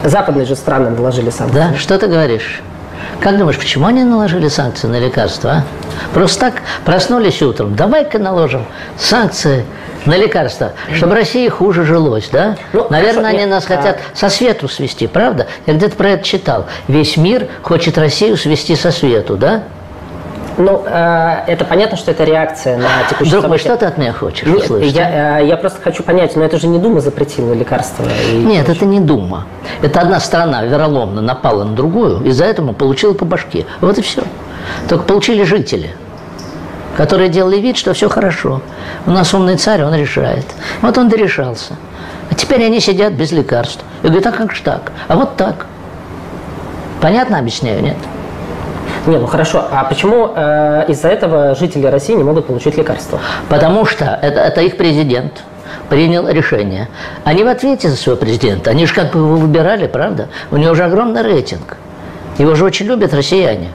Западные же страны наложили санкции. Да, что ты говоришь? Как думаешь, почему они наложили санкции на лекарства? А? Просто так проснулись утром. Давай-ка наложим санкции на лекарства, чтобы России хуже жилось, да? Ну, наверное, хорошо, они нас хотят со свету свести, правда? Я где-то про это читал. Весь мир хочет Россию свести со свету, да? Ну, это понятно, что это реакция на текущее событие. Друг мой, что ты от меня хочешь услышать? Я просто хочу понять, но это же не Дума запретила лекарства. Нет, это не Дума. Это одна страна вероломно напала на другую, из-за этого получила по башке. Вот и все. Только получили жители, которые делали вид, что все хорошо. У нас умный царь, он решает. Вот он дорешался. А теперь они сидят без лекарств. И говорят, а как же так? А вот так. Понятно объясняю, нет? Не, ну хорошо. А почему из-за этого жители России не могут получить лекарства? Потому что это их президент принял решение. Они в ответе за своего президента. Они же как бы его выбирали, правда? У него же огромный рейтинг. Его же очень любят россияне.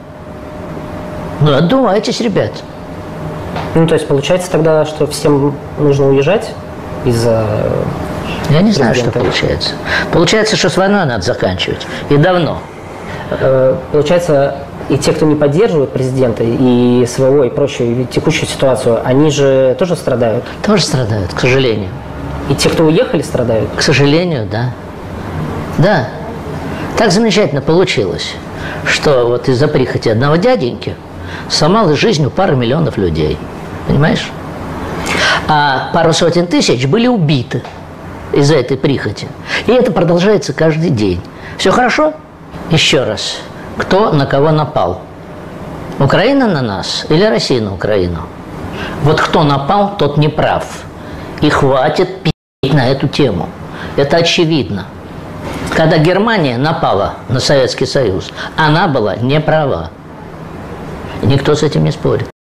Ну, отдувайтесь, ребят. Ну, то есть получается тогда, что всем нужно уезжать из-за... Я не знаю, что получается. Получается, что с войной надо заканчивать. И давно. Получается, и те, кто не поддерживает президента, и СВО, и прочую, и текущую ситуацию, они же тоже страдают? Тоже страдают, к сожалению. И те, кто уехали, страдают? К сожалению, да. Да. Так замечательно получилось, что вот из-за прихоти одного дяденьки сломалась жизнь у пары миллионов людей. Понимаешь? А пару сотен тысяч были убиты из-за этой прихоти. И это продолжается каждый день. Все хорошо? Еще раз. Кто на кого напал? Украина на нас или Россия на Украину? Вот кто напал, тот не прав. И хватит пить на эту тему. Это очевидно. Когда Германия напала на Советский Союз, она была не права. И никто с этим не спорит.